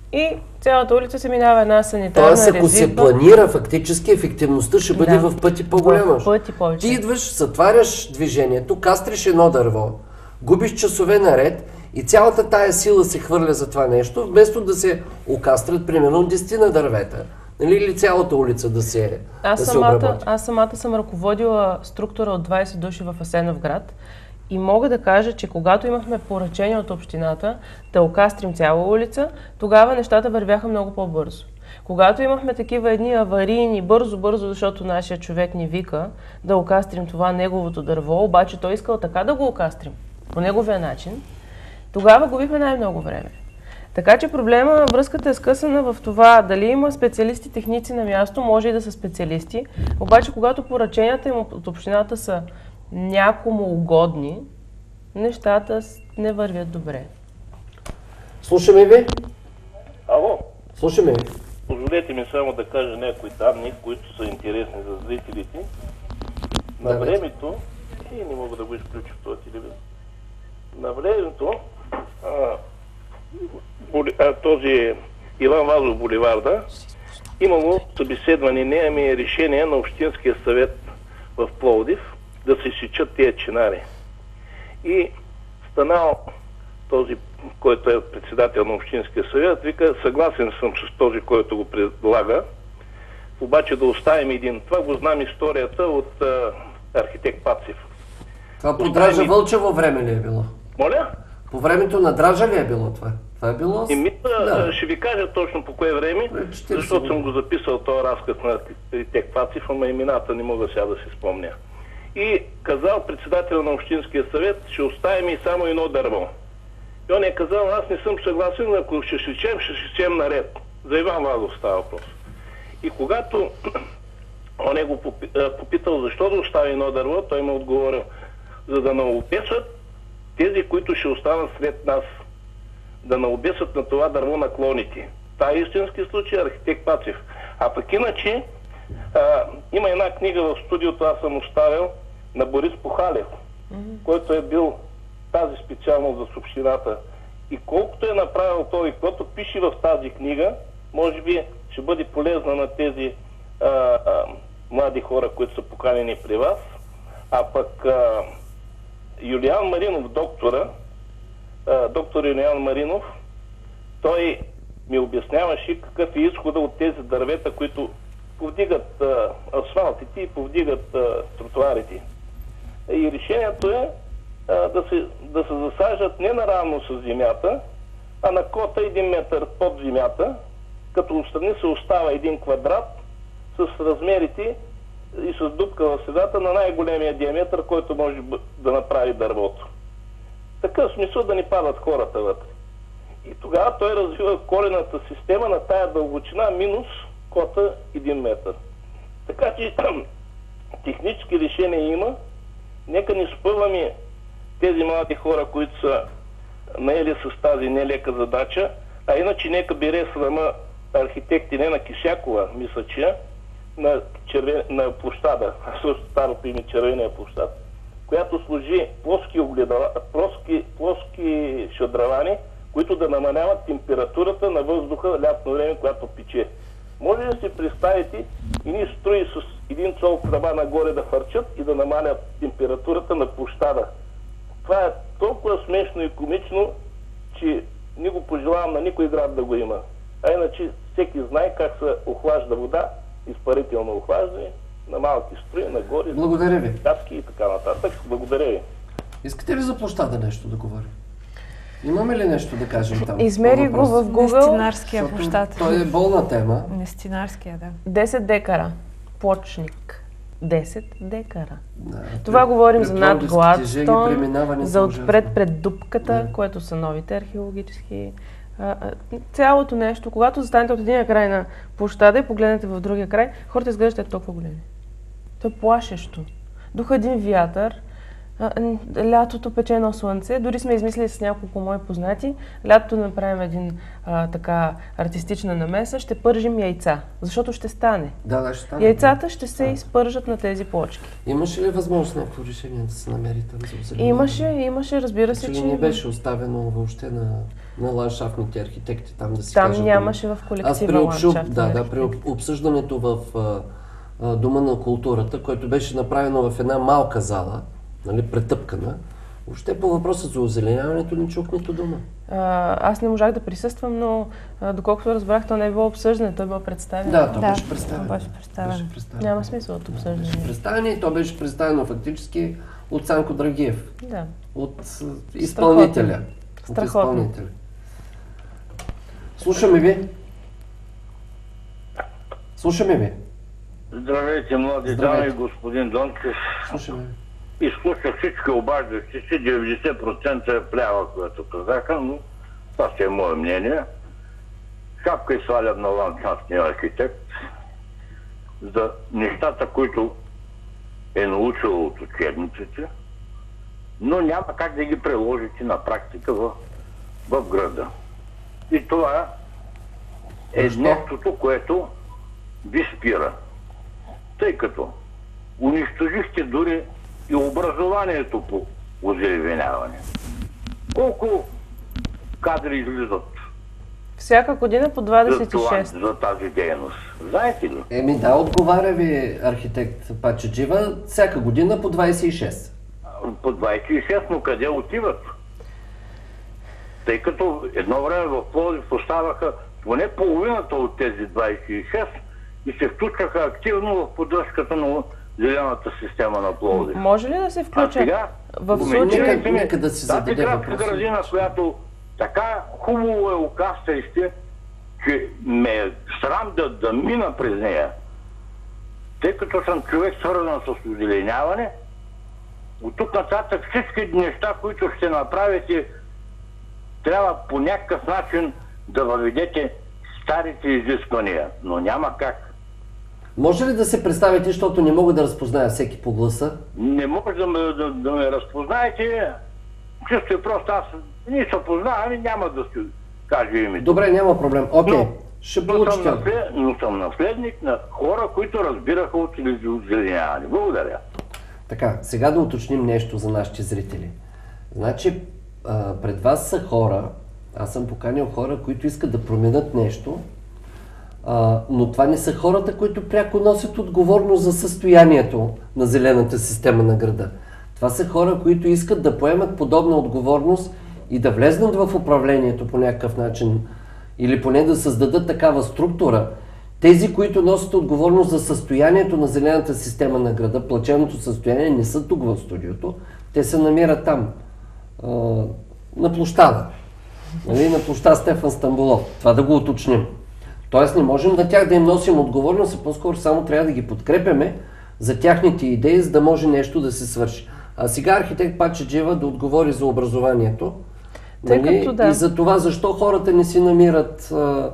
и цялата улица се минава една санитарна Тоест, ако се резидба. планира, фактически ефективността ще бъде в пъти по-голяма. В пъти повече. Ти идваш, затваряш движението, кастриш едно дърво, губиш часове наред и цялата тая сила се хвърля за това нещо, вместо да се окастрят примерно 10 на дървета. Нали, или цялата улица да се обработи. Аз самата съм ръководила структура от 20 души в Асеновград и мога да кажа, че когато имахме поръчение от общината да окастрим цяла улица, тогава нещата вървяха много по-бързо. Когато имахме такива едни аварийни, бързо, защото нашия човек ни вика да окастрим това неговото дърво, обаче той искал така да го окастрим, по неговия начин, тогава губихме най-много време. Така че проблема, връзката е скъсана в това дали има специалисти, техници на място, може и да са специалисти, обаче когато поръченията им от общината са някому угодни, нещата не вървят добре. Слушаме ви? Ало? Слушаме ви. Позволете ми само да кажа някои данни, които са интересни за зрителите. На времето, и не мога да го изключа в този телевизор, на времето този Иван Вазов булеварда имало събеседване, не решение на Общинския съвет в Пловдив да се сечат тези чинари. И станал този, който е председател на Общинския съвет, вика, съгласен съм с този, който го предлага, обаче да оставим един. Това го знам историята от архитект Пацев. Това по Дража Вълчево време ли е било? Моля? По времето на Дража ли е било това? Това е било? Ще ви кажа точно по кое време, защото съм го записал този разказ на архитект Пацев, ама имената не мога сега да си спомня. И казал председател на Общинския съвет, ще оставим и само едно дърво. И он е казал, аз не съм съгласен, ако ще сечем наред. За Иван Вазов става въпрос. И когато он е го попитал защо да остави едно дърво, той му отговорил, за да наобесат тези, които ще останат след нас, да наобесат на това дърво наклоните. Това е истински случай, архитект Пацев. А пък иначе, има една книга в студиото, аз съм оставил, на Борис Пухалев, който е бил тази специалност за общината. И колкото е направил той, и което пише в тази книга, може би ще бъде полезна на тези млади хора, които са поканени при вас. А пък Юлиан Маринов, доктор Юлиан Маринов, той ми обясняваше какъв е изхода от тези дървета, които повдигат асфалтите и повдигат тротуарите. И решението е да се засажат не наравно с земята, а на кота 1 метър под земята, като отстрани се остава един квадрат с размерите и с дупка в средата на най-големия диаметър, който може да направи дървото. Такъв смисъл да ни падат хората вътре. И тогава той развива корената система на тая дълбочина минус кота 1 метър. Така че технически решения има. Нека не спъваме тези млади хора, които са наели с тази нелека задача, а иначе нека бере срама архитекти не на Кисякова, мисля, че на площада, също старото име Червения площад, която служи плоски шадравани, които да намаляват температурата на въздуха лятно време, която пече. Може да си представите едни струи с един цол тръба нагоре да фърчат и да намалят температурата на площада. Това е толкова смешно и комично, че не го пожелавам на никой град да го има. А иначе всеки знае как се охлажда вода, изпарително охлаждане, на малки струи, нагоре, благодаря ви. капки и така нататък. Благодаря ви. Искате ли за площада нещо да говорим? Имаме ли нещо да кажем там? Измери го в Google. Нестинарския площад. Той е болна тема. Нестинарския, да. 10 декара. Плочник. 10 декара. Това говорим за над Гладстон, за отпред пред дупката, което са новите археологически. Цялото нещо, когато застанете от единия край на площада и погледнете в другия край, хората изглеждат толкова големи. То е плашещо. Духа един вятър, Лятото печено слънце. Дори сме измислили с няколко мои познати. Лятото да направим един така артистична намеса, ще пържим яйца, защото ще стане. Да, ще стане. Яйцата ще се изпържат на тези плочки. Имаше ли възможност някакво решение да се намери там за озеленяване? Имаше, разбира се, че... не беше оставено въобще на ландшафтните архитекти там да си там кажат... Там нямаше в колектива ландшафтни архитекти. При обсъждането в Дома на културата, което беше направено в една малка зала, нали, претъпкана, въобще по въпроса за озеленяването не чух нито дума. Аз не можах да присъствам, но доколкото разбрах, то не е било обсъждане, то е било представено. Да, то беше представено. Няма смисъл от обсъждане. Беше представено и то беше представено фактически от Цанко Драгиев. Да. От изпълнителя. Страхотно. Слушаме ви. Слушаме ви. Здравейте, млади дами, господин Дончев. Слушаме ви. Изслушах всички обаждащи си, 90% е плява, което казаха, но това си е мое мнение. Шапка и свалям на ландшафтния архитект за нещата, които е научил от учебниците, но няма как да ги приложите на практика в града. И това е нещото, което ви спира. Тъй като унищожихте дори и образованието по озеленяване. Колко кадри излизат? Всяка година по 26. За тази дейност. Знаете ли? Да, отговаря ви архитект Пачеджиева, всяка година по 26. По 26, но къде отиват? Тъй като едно време в Пловдив поставяха поне половината от тези 26 и се включваха активно в поддръжката на зелената система на Пловдив. Може ли да се включа? А сега, в случая... Нека да си зададе въпроса. Тази градина, която така хубаво е окастаище, че ме е срам да мина през нея. Тъй като съм човек свързан с озеленяване, от тук нататък всички неща, които ще направите, трябва по някакъв начин да въведете старите изисквания, но няма как. Може ли да се представите, защото не мога да разпозная всеки по гласа? Не може да ме разпознаете, чисто и просто аз не се познавам и няма да си кажа името. Добре, няма проблем. Окей, ще получите. Но съм наследник на хора, които разбираха от озеленяване. Благодаря. Така, сега да уточним нещо за нашите зрители. Значи, пред вас са хора, аз съм поканил хора, които искат да променят нещо, но това не са хората, които пряко носят отговорност за състоянието на зелената система на града. Това са хора, които искат да поемат подобна отговорност и да влезнат в управлението по някакъв начин или поне да създадат такава структура. Тези, които носят отговорност за състоянието на зелената система на града, плачевното състояние, не са тук в студиото, те се намират там, на площада. На площад Стефан Стамболов. Това да го уточним. Тоест не можем на тях да им носим отговорност, а по-скоро само трябва да ги подкрепяме за тяхните идеи, за да може нещо да се свърши. А сега архитект Пачеджиева да отговори за образованието. И за това защо хората не си намират,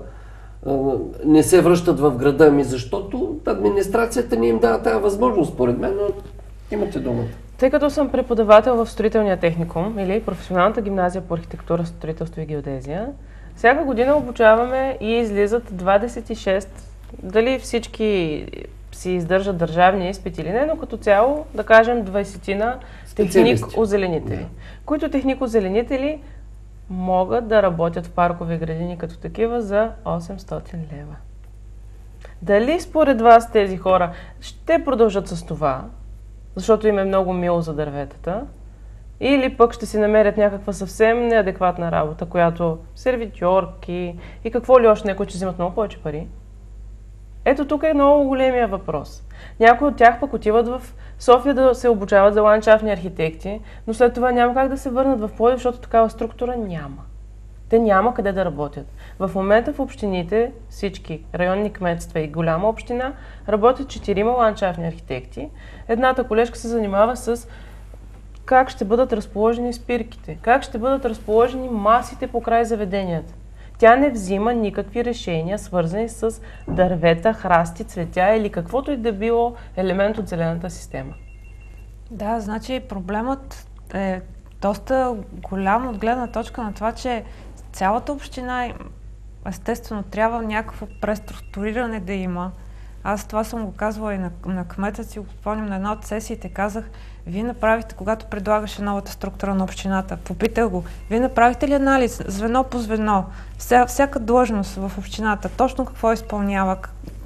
не се връщат в града, защото администрацията не им дава тази възможност, според мен, но имате думата. Тъй като съм преподавател в строителния техникум или професионалната гимназия по архитектура, строителство и геодезия, всяка година обучаваме и излизат 26, дали всички си издържат държавни изпити или не, но като цяло, да кажем, 20-на техник-озеленители, които техник-озеленители могат да работят в паркови градини като такива за 800 лева. Дали според вас тези хора ще продължат с това, защото им е много мило за дърветата, или пък ще си намерят някаква съвсем неадекватна работа, която сервитьорки и какво ли още, някои, че взимат много повече пари? Ето тук е много големия въпрос. Някои от тях пък отиват в София да се обучават за ландшафтни архитекти, но след това няма как да се върнат в Пловдив, защото такава структура няма. Те няма къде да работят. В момента в общините, всички районни кметства и голяма община, работят 4 ландшафтни архитекти. Едната колежка се занимава с как ще бъдат разположени спирките, как ще бъдат разположени масите по край заведенията. Тя не взима никакви решения, свързани с дървета, храсти, цветя или каквото и да било елемент от зелената система. Да, значи проблемът е доста голям от гледна точка на това, че цялата община естествено трябва някакво преструктуриране да има. Аз това съм го казвала и на кмета си, го спомням на една от сесиите, казах, вие направихте, когато предлагаше новата структура на общината, попитах го, вие направихте ли анализ, звено по звено, всяка длъжност в общината, точно какво изпълнява,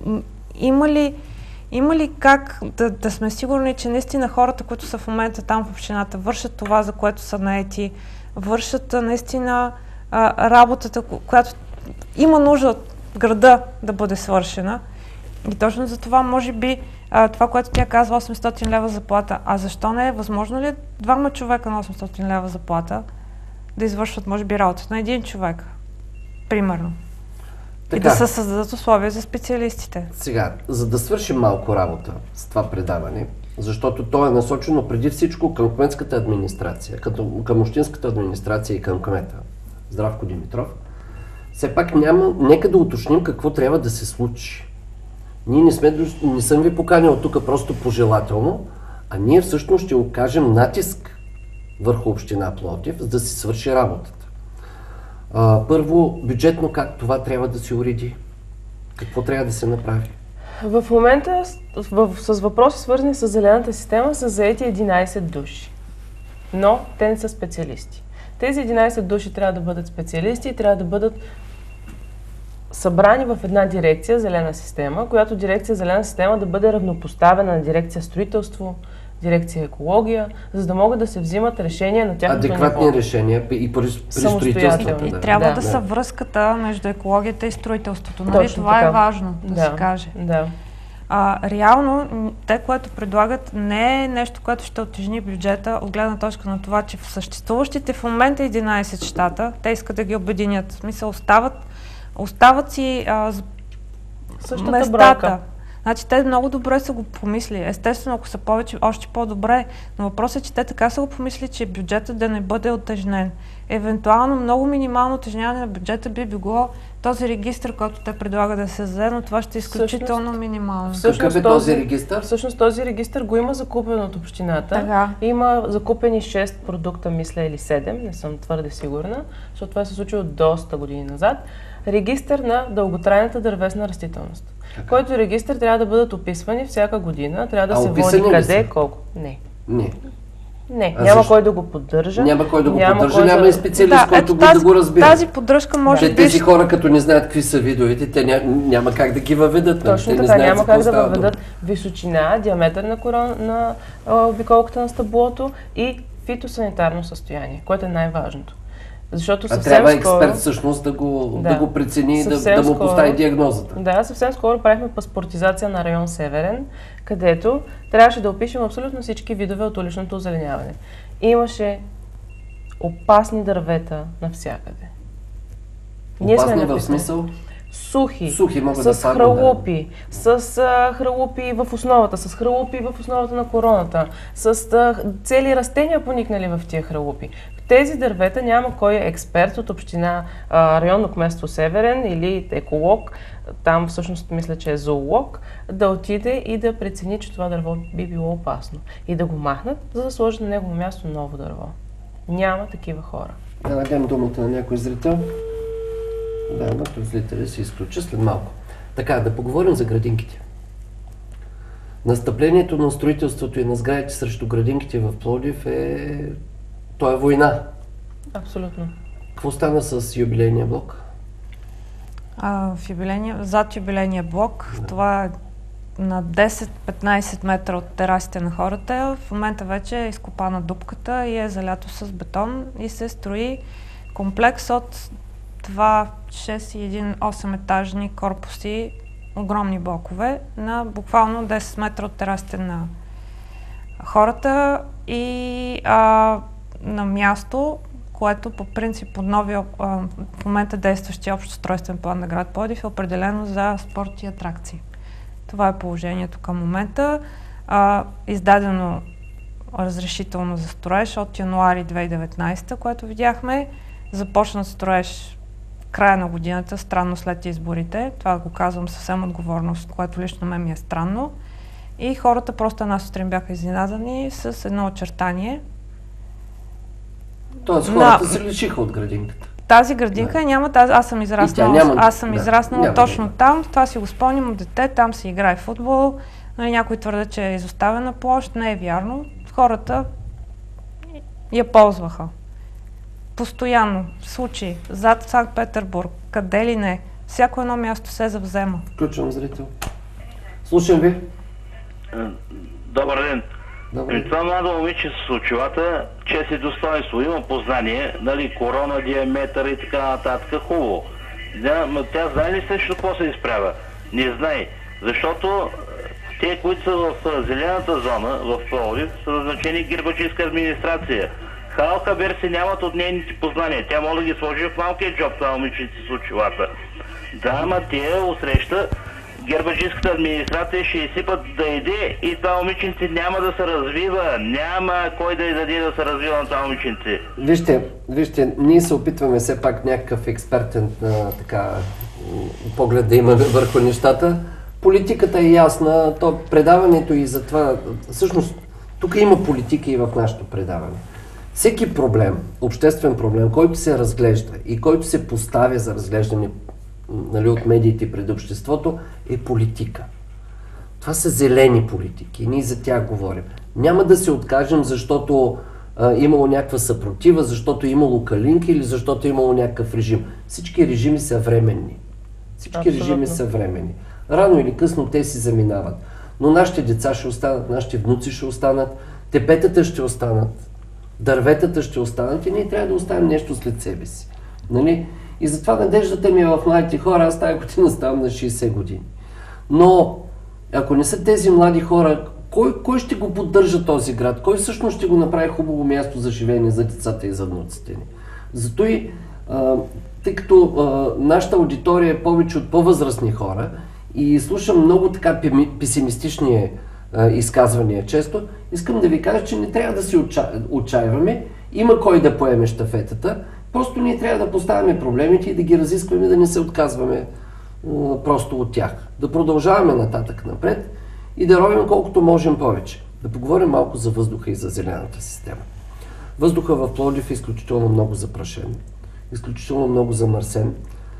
има ли как да сме сигурни, че наистина хората, които са в момента там в общината, вършат това, за което са наети, вършат наистина работата, която има нужда от града да бъде свършена. И точно за това, може би, това, което тя казва, 800 лева заплата. А защо не е възможно ли 2 човека на 800 лева заплата да извършват, може би, работата на 1 човек, примерно? Така. И да се създадат условия за специалистите. Сега, за да свършим малко работа с това предаване, защото то е насочено преди всичко към кметската администрация, към общинската администрация и към кмета, Здравко Димитров, все пак нека да уточним какво трябва да се случи. Ние не съм ви поканил тук просто пожелателно, а ние всъщност ще окажем натиск върху община Пловдив, за да си свърши работата. Първо, бюджетно как това трябва да се уреди? Какво трябва да се направи? В момента с въпроси, свързани с зелената система, са заети 11 души. Но те не са специалисти. Тези 11 души трябва да бъдат специалисти и трябва да бъдат събрани в една дирекция зелена система, която дирекция зелена система да бъде равнопоставена на дирекция строителство, дирекция екология, за да могат да се взимат решения на тяхното ниво. Адекватни решения и при строителството. И трябва да са връзката между екологията и строителството. Нали? Това така е важно да се каже. Да. Реално, те, което предлагат, не е нещо, което ще оттежни бюджета от гледна точка на това, че в съществуващите в момента 11 щата, те искат да ги обединят. В смисъл, остават си местата. Бройка. Значи те много добре са го помисли. Естествено, ако са повече, още по-добре. Но въпросът е, че те така са го помисли, че бюджетът да не бъде оттежнен. Евентуално много минимално оттежняване на бюджета би било този регистр, който те предлагат да се създаде, но това ще е изключително минимално. Какъв е този регистр? Всъщност този регистр го има закупен от общината. Така. Има закупени 6 продукта, мисля, или 7, не съм твърде сигурна, защото това се случило доста години назад. Регистър на дълготрайната дървесна растителност, който регистър трябва да бъдат описвани всяка година, трябва да се води къде, колко. Не, няма кой да го поддържа. Няма кой да го поддържа, няма и специалист, който да го разбира. Тази поддръжка може би... Тези хора, като не знаят какви са видовете, те няма как да ги въведат. Точно така, няма как да въведат височина, диаметър на обиколката на стъблото и фитосанитарно състояние, което е най-важното. Защото трябва експерт всъщност да го прецени и да му постави диагнозата. Да, съвсем скоро правихме паспортизация на район Северен, където трябваше да опишем абсолютно всички видове от уличното озеленяване. Имаше опасни дървета навсякъде. Опасни в смисъл? Сухи могат с хралупи, с хралупи в основата, с хралупи в основата на короната, с цели растения поникнали в тия хралупи. Тези дървета няма кой е експерт от община, районно кметство Северен или еколог, там всъщност мисля, че е зоолог, да отиде и да прецени, че това дърво би било опасно и да го махнат, за да сложат на негово място ново дърво. Няма такива хора. Да дадем думата на някой зрител. Да, но зрителя се изключи след малко. Така, да поговорим за градинките. Настъплението на строителството и на сградите срещу градинките в Пловдив то е война. Абсолютно. Какво стана с юбилейния блок? Зад юбилейния блок, това е на 10-15 метра от терасите на хората. В момента вече е изкопана дупката и е залято с бетон и се строи комплекс от 2, 6 и 1 8-етажни корпуси, огромни блокове, на буквално 10 метра от терасите на хората и на място, което по принцип от новия в момента действащия общ устройствен план на град Пловдив е определено за спорт и атракции. Това е положението към момента. Издадено разрешително за строеж от януари 2019, което видяхме. Започна строеж края на годината, странно след изборите. Това го казвам съвсем отговорно, което лично мен ми е странно. И хората просто една сутрин бяха изненадани с едно очертание. Тоест хората се лишиха от градинката. Тази градинка няма, аз съм израснала точно там, това си го спомням от дете, там се играе футбол, нали, някой твърдят, че е изоставена площ, не е вярно, хората я ползваха. Постоянно, случаи, зад Санкт-Петербург, къде ли не, всяко едно място се завзема. Включвам зрител. Слушам ви. Добър ден. При това младо момиче с очилата, чест и достоинство, има познание, нали, корона, диаметър и така нататък, хубаво. Но тя знае ли срещу какво се изправя? Не знае, защото те, които са в зелената зона, в Пловдив, са назначени гербаджийска администрация. Хабер се нямат от нейните познания. Тя може да ги сложи в малкия джоб, това момичето с очилата. Да, ама тя усреща гербаджийската администрация ще изсипат да иде и това момиченце няма да се развива. Няма кой да й даде да се развива на това момиченце. Вижте, ние се опитваме все пак някакъв експертен поглед да имаме върху нещата. Политиката е ясна, то предаването и затова, всъщност, тук има политика и в нашето предаване. Всеки проблем, обществен проблем, който се разглежда и който се поставя за разглеждане, нали, от медиите пред обществото, е политика. Това са зелени политики и ние за тях говорим. Няма да се откажем, защото имало някаква съпротива, защото имало калинки или защото имало някакъв режим. Всички режими са временни. Режими са временни. Рано или късно те си заминават. Но нашите деца ще останат, нашите внуци ще останат, тепетата ще останат, дърветата ще останат и ние трябва да оставим нещо след себе си. Нали? И затова надеждата ми е в младите хора, аз тази година ставам на 60 години. Но, ако не са тези млади хора, кой ще го поддържа този град? Кой всъщност ще го направи хубаво място за живеене за децата и за внуците ни? Зато и, тъй като нашата аудитория е повече от по-възрастни хора и слушам много така песимистични изказвания често, искам да ви кажа, че не трябва да се отчаиваме. Има кой да поеме щафетата. Просто ние трябва да поставяме проблемите и да ги разискваме, да не се отказваме просто от тях. Да продължаваме нататък напред и да робим колкото можем повече. Да поговорим малко за въздуха и за зелената система. Въздуха в Пловдив е изключително много запрашен, изключително много замърсен.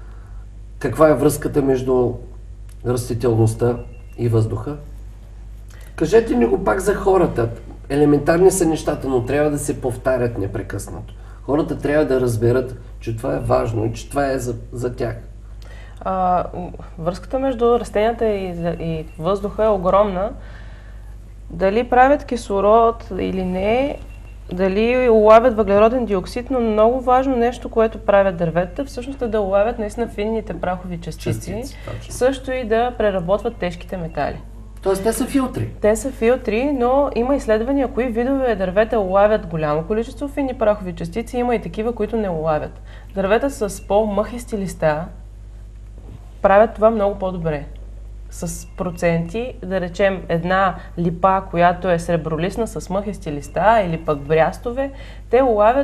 Каква е връзката между растителността и въздуха? Кажете ми го пак за хората. Елементарни са нещата, но трябва да се повтарят непрекъснато. Хората трябва да разберат, че това е важно и че това е за тях. Връзката между растенията и въздуха е огромна. Дали правят кислород или не, дали улавят въглероден диоксид, но много важно нещо, което правят дърветата, всъщност е да улавят наистина финните прахови частици, също и да преработват тежките метали. Тоест те са филтри? Те са филтри, но има изследвания, кои видове дървета улавят голямо количество финни прахови частици, има и такива, които не улавят. Дървета с по-мъхисти листа правят това много по-добре. С проценти, да речем една липа, която е сребролистна с мъхисти листа или пък брястове, те улавят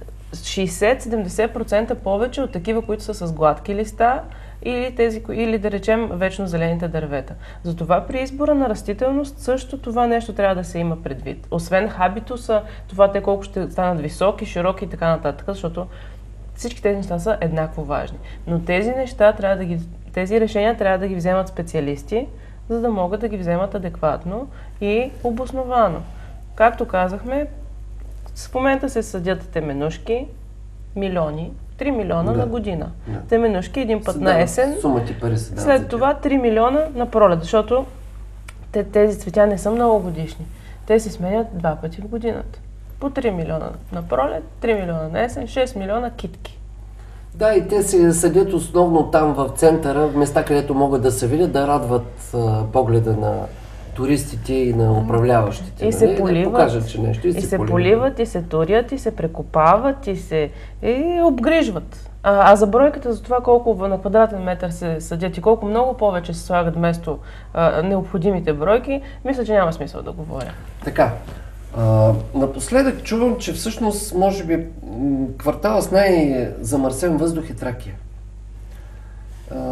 60-70% повече от такива, които са с гладки листа или да речем вечно зелените дървета. Затова при избора на растителност също това нещо трябва да се има предвид. Освен хабитуса, това те колко ще станат високи, широки и така нататък, защото всички тези неща са еднакво важни. Но тези решения трябва да ги вземат специалисти, за да могат да ги вземат адекватно и обосновано. Както казахме, в момента се съдят теменушки, милиони, 3 милиона на година. Теменушки един път на есен, след това 3 милиона на пролет, защото тези цветя не са много годишни. Те се сменят 2 пъти в годината. По 3 милиона на пролет, 3 милиона на есен, 6 милиона китки. Да, и те се съдят основно там в центъра, в места, където могат да се видят, да радват погледа на туристите и на управляващите. И се поливат, да покажат, че нещо, и се поливат, и се турят, и се прекопават, и обгрижват. А за бройката за това колко на квадратен метър се съдят и колко много повече се слагат вместо необходимите бройки, мисля, че няма смисъл да говоря. Така. Напоследък чувам, че всъщност, може би, квартала с най-замърсен въздух е Тракия.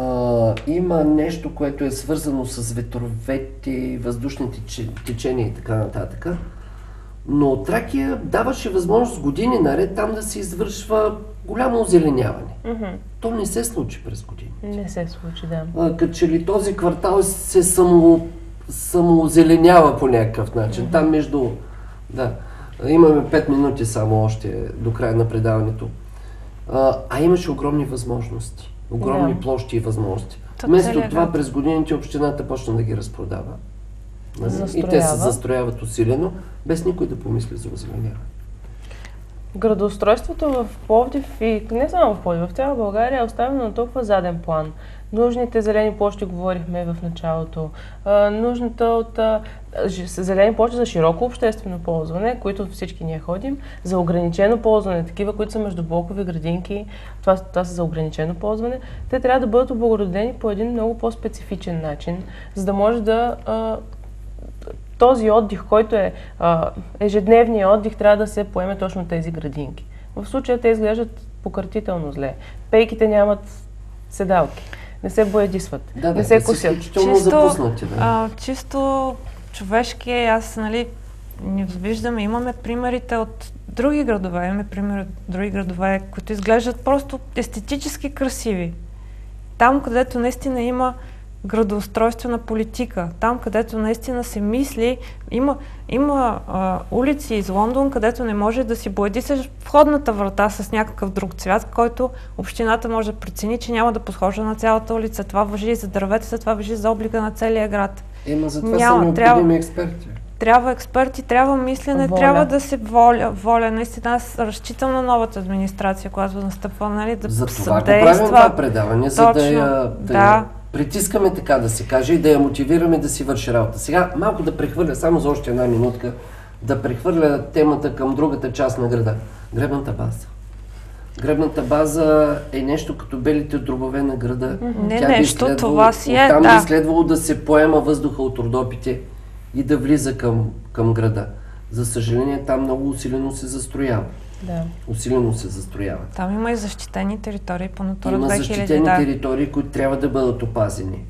Има нещо, което е свързано с ветровете, въздушните течения и така нататък. Но Тракия даваше възможност години наред там да се извършва голямо озеленяване. То не се случи през години. Не се случи, да. Като че ли този квартал се самоозеленява по някакъв начин. Там между... Да, имаме 5 минути само още до края на предаването. А имаше огромни възможности. Огромни площи и възможности. Вместо това през годините общината почна да ги разпродава. И те се застрояват усилено, без никой да помисли за озеленяване. Градоустройството в Пловдив и не само в Пловдив, в цяла България е оставено на толкова заден план. Нужните зелени площи говорихме в началото. Нужната от зелени площи за широко обществено ползване, които всички ние ходим, за ограничено ползване, такива, които са между блокови градинки, това са за ограничено ползване, те трябва да бъдат облагородени по един много по-специфичен начин, за да може да този отдих, който е ежедневния отдих, трябва да се поеме точно тези градинки. В случая те изглеждат пократително зле. Пейките нямат седалки, не се боядисват, не се косят. Чисто човешки, аз не виждаме, имаме примерите от други градове, които изглеждат просто естетически красиви. Там, където наистина има градоустройствена политика. Там, където наистина се мисли, има улици из Лондон, където не може да си боядисаш входната врата с някакъв друг цвят, който общината може да прецени, че няма да подхожда на цялата улица. Това важи и за дърветата, това важи за облика на целия град. За това са необходими експерти. Трябва експерти, трябва мислене, трябва да се воля. Наистина аз разчитам на новата администрация, която настъпва, да за това го правим това предаване, за да притискаме, така да се каже, и да я мотивираме да си върши работа. Сега малко да прехвърля, само за още една минутка, да прехвърля темата към другата част на града. Гребната база. Гребната база е нещо като белите дробове на града. Това си е, там би следвало да се поема въздуха от Родопите и да влиза към града. За съжаление, там много усилено се застроява. Усилено се застроява. Там има и защитени територии по Натура 2000. Има защитени територии, които трябва да бъдат опазени.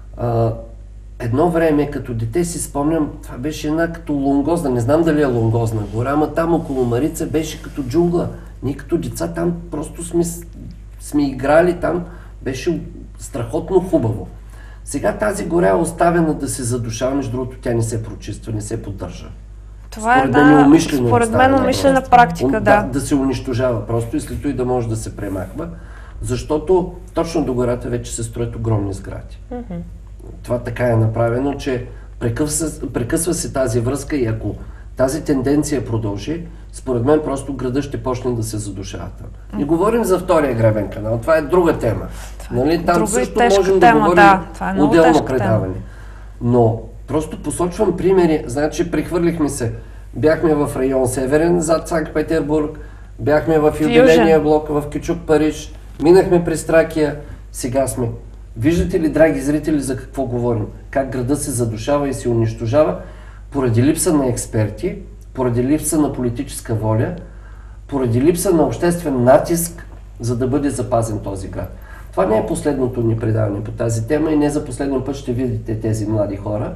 Едно време, като дете си спомням, това беше една като лонгозна, не знам дали е лонгозна гора, ама там около Марица беше като джунгла. Ние като деца там просто сме играли, там беше страхотно хубаво. Сега тази гора е оставена да се задушава, между другото тя не се прочиства, не се поддържа. Това според мен умишлена практика, да се унищожава просто и след това и да може да се премахва, защото точно до гората вече се строят огромни сгради. Това така е направено, че прекъсва се тази връзка и ако тази тенденция продължи, според мен просто града ще почне да се задушава там. Не говорим за втория гребен канал, това е друга тема. Там също можем да говорим отделно предаване. Но просто посочвам примери, значи прехвърлихме се. Бяхме в район Северен, зад Санкт-Петербург, бяхме в юбилейния блок в Кючук, Париж, минахме през Тракия, сега сме. Виждате ли, драги зрители, за какво говорим? Как града се задушава и се унищожава поради липса на експерти, поради липса на политическа воля, поради липса на обществен натиск, за да бъде запазен този град. Това не е последното ни предаване по тази тема и не за последен път ще видите тези млади хора.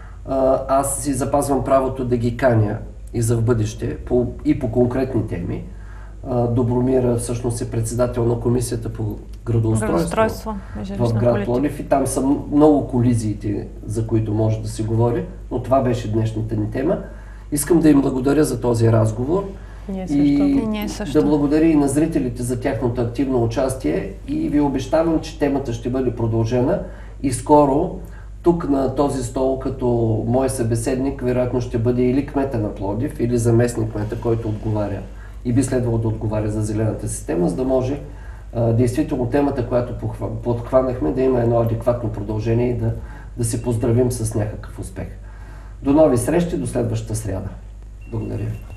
Аз си запазвам правото да ги каня и за в бъдеще и по конкретни теми. Добромира всъщност е председател на комисията по градоустройство в град Пловдив и там са много колизиите, за които може да се говори, но това беше днешната ни тема. Искам да им благодаря за този разговор Ние също. Да благодаря и на зрителите за тяхното активно участие и ви обещавам, че темата ще бъде продължена и скоро тук на този стол като мой събеседник вероятно ще бъде или кмета на Пловдив, или заместник кмета, който отговаря и би следвало да отговаря за зелената система, за да може действително темата, която подхванахме, да има едно адекватно продължение и да се поздравим с някакъв успех. До нови срещи, до следващата сряда. Благодаря ви.